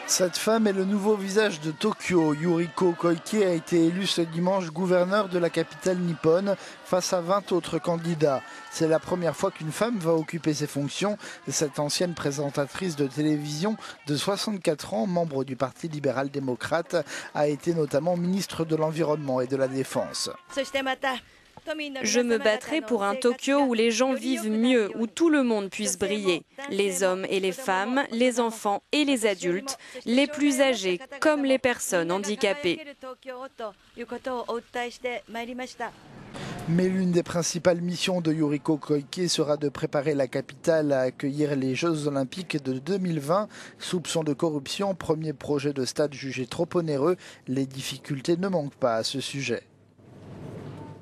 Cette femme est le nouveau visage de Tokyo. Yuriko Koike a été élue ce dimanche gouverneur de la capitale nippone face à 20 autres candidats. C'est la première fois qu'une femme va occuper ces fonctions. Cette ancienne présentatrice de télévision de 64 ans, membre du Parti libéral-démocrate, a été notamment ministre de l'Environnement et de la Défense. Je me battrai pour un Tokyo où les gens vivent mieux, où tout le monde puisse briller. Les hommes et les femmes, les enfants et les adultes, les plus âgés comme les personnes handicapées. Mais l'une des principales missions de Yuriko Koike sera de préparer la capitale à accueillir les Jeux Olympiques de 2020. Soupçon de corruption, premier projet de stade jugé trop onéreux, les difficultés ne manquent pas à ce sujet.